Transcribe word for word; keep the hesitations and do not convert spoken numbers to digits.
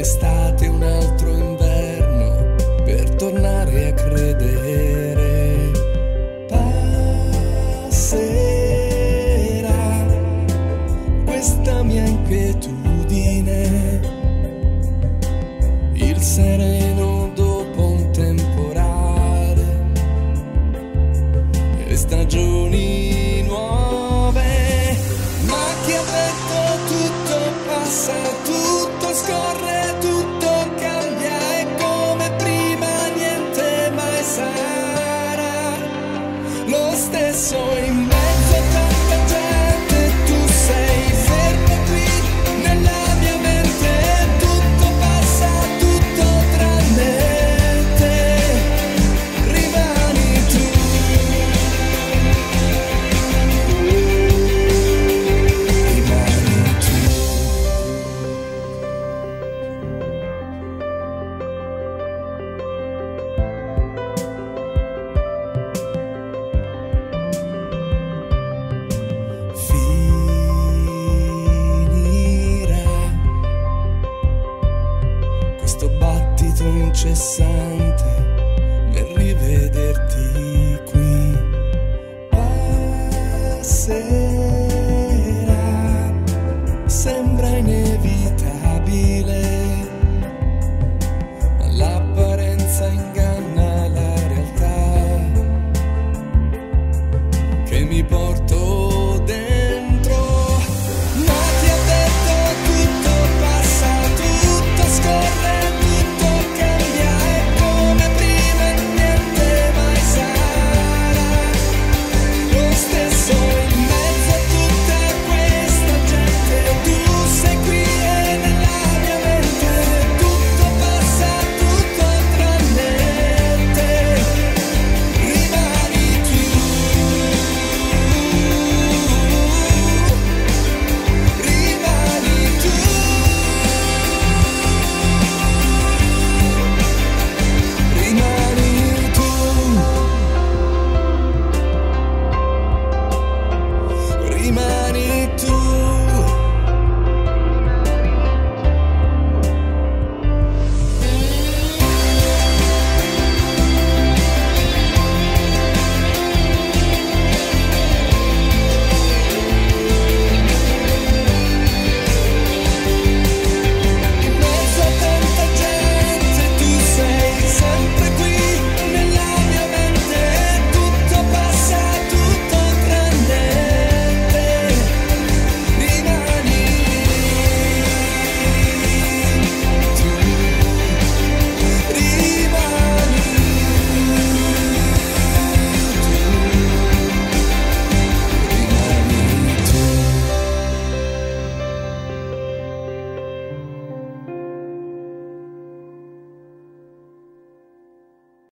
estate, un altro inverno, per tornare a credere. Passerà questa mia inquietudine, il sereno dopo un temporale, e stagioni nuove. Ma chi ha detto tutto passa, tutto scorre, tutto cambia, e come prima niente mai sarà lo stesso. In mezzo a tanta gente tu sei fermo qui nella mia mente, tutto passa, tutto tranne te, rimani tu. Rimani tu. Finirà questo battito incessante